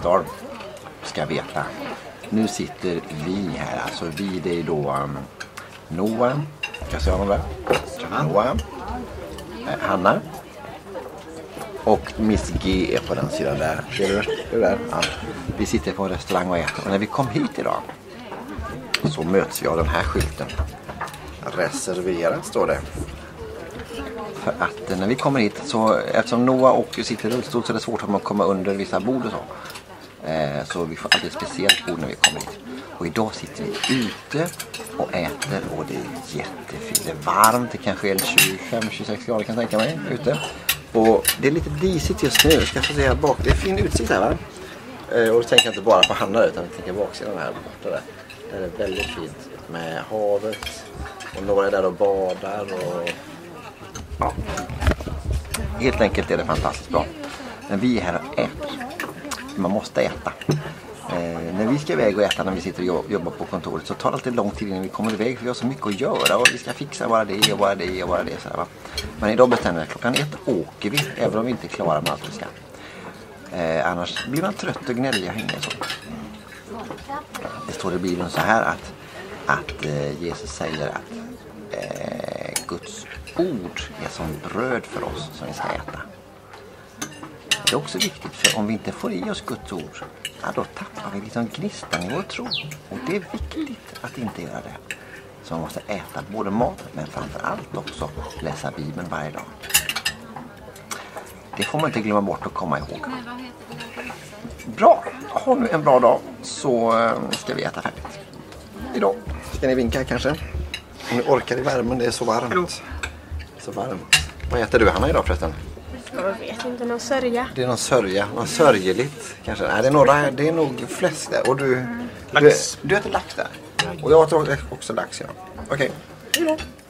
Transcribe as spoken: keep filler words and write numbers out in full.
Storm ska veta. Nu sitter vi här, alltså vi det är då um, Noah, kan jag säga honom där? Noah, eh, Hanna och Miss G är på den sidan där. Ser du? Det där? Ja. Vi sitter på en restaurang och äter och när vi kom hit idag så möts vi av den här skylten. Reservera står det. För att när vi kommer hit så, eftersom Noah och sitter i rullstol så är det svårt att man komma under vissa bord och så. Eh, så vi får alltid ett speciellt bord när vi kommer hit. Och idag sitter vi ute och äter och det är jättefint. Det är varmt, det kanske är tjugofem till tjugosex grader kan jag tänka mig ute. Och det är lite disigt just nu, jag ska få se här bak. Det är fin utsikt här va? Eh, och då tänker jag inte bara på Hanna utan jag tänker baksidan här borta där. Det är väldigt fint med havet och några är där och badar och ja. Helt enkelt är det fantastiskt bra. Men vi är här och äter. Man måste äta. Eh, när vi ska iväg och äta när vi sitter och jobbar på kontoret så tar det alltid lång tid innan vi kommer iväg för vi har så mycket att göra och vi ska fixa bara det och bara det och bara det. Så här, va? Men idag bestämmer vi att klockan ett åker vi även om vi inte klarar med allt vi ska. Eh, annars blir man trött och gnällig och hänger så. Det står i Bibeln så här att, att eh, Jesus säger att eh, Guds ord är som bröd för oss som vi ska äta. Det är också viktigt för om vi inte får i oss Guds ord, ja, då tappar vi liksom gnistan i vår tro. Och det är viktigt att inte göra det. Så man måste äta både mat men framförallt också läsa Bibeln varje dag. Det får man inte glömma bort att komma ihåg. Bra, ha nu en bra dag så ska vi äta färdigt. Idag ska ni vinka kanske. Om ni orkar i värmen, det är så varmt. Så varmt. Vad äter du Hanna idag förresten? Jag vet inte, någon sörja. Det är någon sörja, någon sörjeligt kanske. Nej, det är, några, det är nog fläsk där. Och du, Lax. Du, du äter lax där. Och jag äter också lax, ja. Okej. Okay.